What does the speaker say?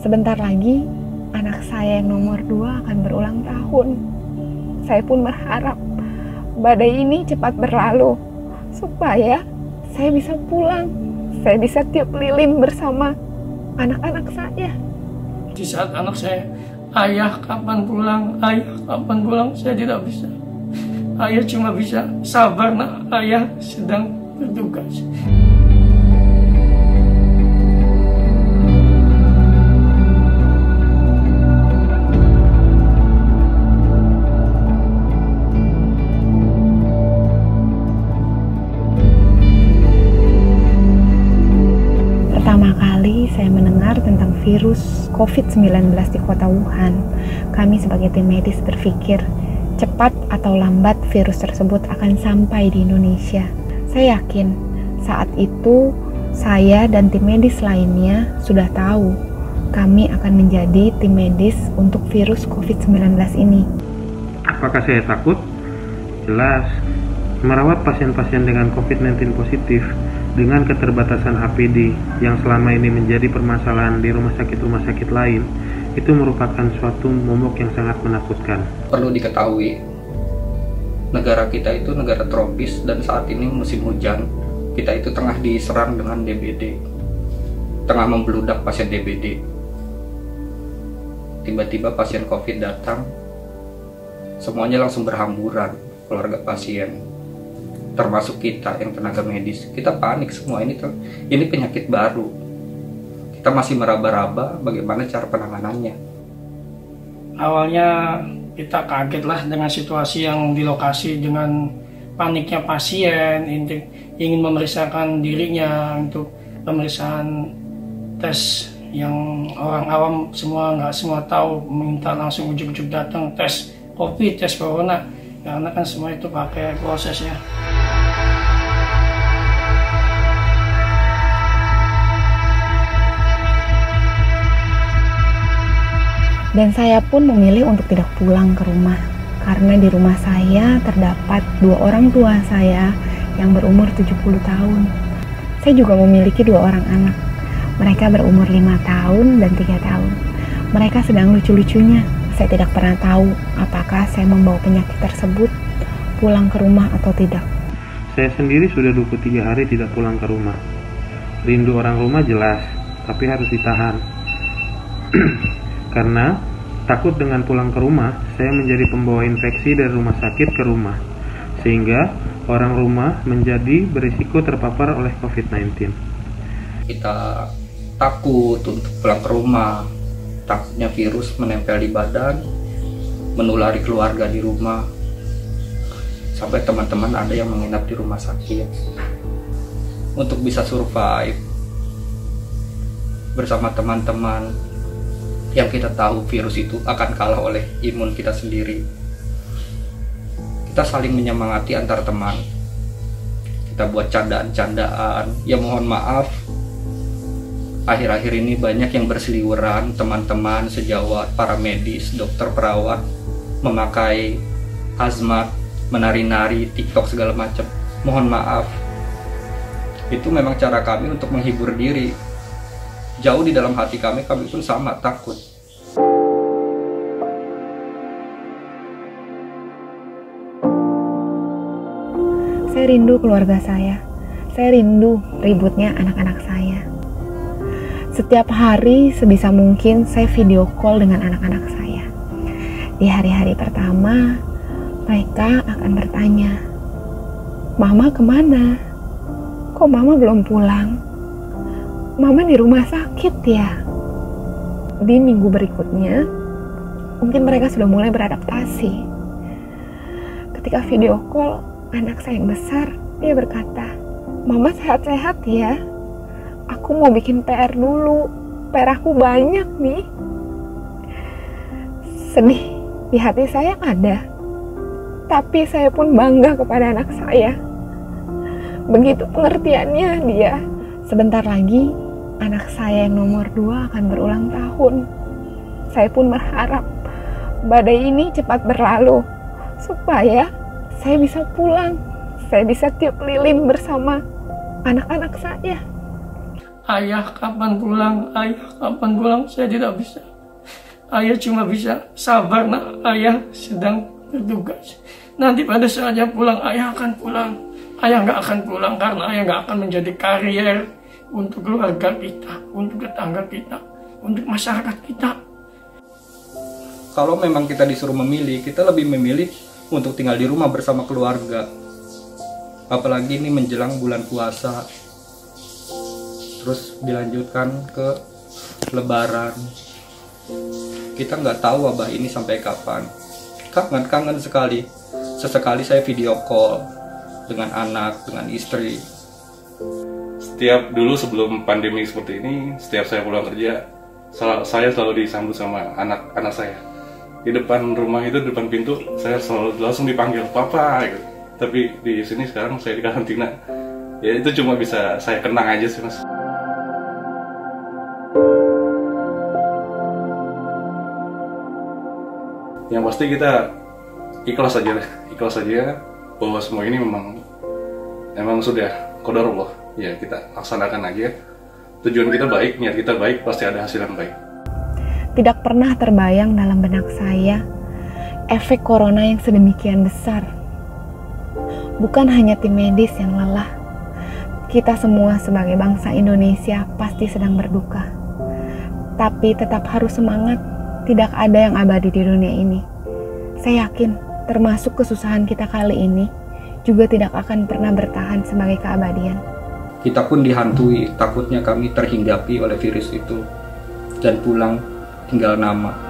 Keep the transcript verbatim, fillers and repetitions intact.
Sebentar lagi, anak saya yang nomor dua akan berulang tahun. Saya pun berharap badai ini cepat berlalu, supaya saya bisa pulang. Saya bisa tiup lilin bersama anak-anak saya. Di saat anak saya, ayah kapan pulang, ayah kapan pulang, saya tidak bisa. Ayah cuma bisa sabar, nak, ayah sedang bertugas. Pertama kali saya mendengar tentang virus covid sembilan belas di kota Wuhan, kami sebagai tim medis berpikir cepat atau lambat virus tersebut akan sampai di Indonesia. Saya yakin saat itu saya dan tim medis lainnya sudah tahu kami akan menjadi tim medis untuk virus covid sembilan belas ini. Apakah saya takut? Jelas. Merawat pasien-pasien dengan covid sembilan belas positif dengan keterbatasan A P D yang selama ini menjadi permasalahan di rumah sakit-rumah sakit lain, itu merupakan suatu momok yang sangat menakutkan. Perlu diketahui, negara kita itu negara tropis dan saat ini musim hujan, kita itu tengah diserang dengan D B D, tengah membludak pasien D B D. Tiba-tiba pasien COVID datang, semuanya langsung berhamburan, keluarga pasien, termasuk kita yang tenaga medis. Kita panik semua, ini ini penyakit baru. Kita masih meraba-raba bagaimana cara penanganannya. Awalnya kita kaget lah dengan situasi yang di lokasi, dengan paniknya pasien ingin memeriksakan dirinya untuk pemeriksaan tes yang orang awam semua nggak semua tahu, minta langsung ujuk-ujuk datang tes COVID, tes corona, karena kan semua itu pakai prosesnya. Dan saya pun memilih untuk tidak pulang ke rumah, karena di rumah saya terdapat dua orang tua saya yang berumur tujuh puluh tahun. Saya juga memiliki dua orang anak. Mereka berumur lima tahun dan tiga tahun. Mereka sedang lucu-lucunya. Saya tidak pernah tahu apakah saya membawa penyakit tersebut pulang ke rumah atau tidak. Saya sendiri sudah dua puluh tiga hari tidak pulang ke rumah. Rindu orang rumah jelas, tapi harus ditahan. Karena takut dengan pulang ke rumah, saya menjadi pembawa infeksi dari rumah sakit ke rumah, sehingga orang rumah menjadi berisiko terpapar oleh covid sembilan belas. Kita takut untuk pulang ke rumah, takutnya virus menempel di badan, menulari keluarga di rumah, sampai teman-teman ada yang menginap di rumah sakit. Untuk bisa survive bersama teman-teman yang kita tahu virus itu akan kalah oleh imun kita sendiri, kita saling menyemangati antar teman. Kita buat candaan-candaan. Ya mohon maaf, akhir-akhir ini banyak yang berseliweran, teman-teman sejawat, para medis, dokter, perawat, memakai hazmat, menari-nari, TikTok segala macam. Mohon maaf, itu memang cara kami untuk menghibur diri. Jauh di dalam hati kami, kami pun sama takut. Saya rindu keluarga saya. Saya rindu ributnya anak-anak saya. Setiap hari sebisa mungkin saya video call dengan anak-anak saya. Di hari-hari pertama, mereka akan bertanya, "Mama kemana? Kok Mama belum pulang? Mama di rumah sakit ya?" Di minggu berikutnya, mungkin mereka sudah mulai beradaptasi. Ketika video call, anak saya yang besar, dia berkata, "Mama sehat-sehat ya? Aku mau bikin P R dulu. P R aku banyak nih." Sedih di hati saya ada, tapi saya pun bangga kepada anak saya. Begitu pengertiannya dia. Sebentar lagi, anak saya yang nomor dua akan berulang tahun. Saya pun berharap badai ini cepat berlalu, supaya saya bisa pulang. Saya bisa tiup lilin bersama anak-anak saya. ayah kapan pulang, ayah kapan pulang, saya tidak bisa. Ayah cuma bisa sabar nak, ayah sedang bertugas. Nanti pada saatnya pulang, ayah akan pulang. Ayah nggak akan pulang karena ayah nggak akan menjadi karier untuk keluarga kita, untuk tetangga kita, untuk masyarakat kita. Kalau memang kita disuruh memilih, kita lebih memilih untuk tinggal di rumah bersama keluarga. Apalagi ini menjelang bulan puasa, terus dilanjutkan ke Lebaran. Kita nggak tahu wabah ini sampai kapan. Kangen-kangen sekali. Sesekali saya video call dengan anak, dengan istri. Setiap dulu sebelum pandemi seperti ini, setiap saya pulang kerja, saya selalu disambut sama anak-anak saya. Di depan rumah itu, di depan pintu, saya selalu langsung dipanggil papa gitu. Tapi di sini sekarang saya di karantina, ya itu cuma bisa saya kenang aja sih mas. Yang pasti kita ikhlas aja, ikhlas aja bahwa semua ini memang memang sudah qadarullah. Ya kita laksanakan aja. Tujuan kita baik, niat kita baik, pasti ada hasil yang baik. Tidak pernah terbayang dalam benak saya efek corona yang sedemikian besar. Bukan hanya tim medis yang lelah, kita semua sebagai bangsa Indonesia pasti sedang berduka. Tapi tetap harus semangat, tidak ada yang abadi di dunia ini. Saya yakin termasuk kesusahan kita kali ini juga tidak akan pernah bertahan sebagai keabadian. Kita pun dihantui, takutnya kami terhinggapi oleh virus itu dan pulang tinggal nama.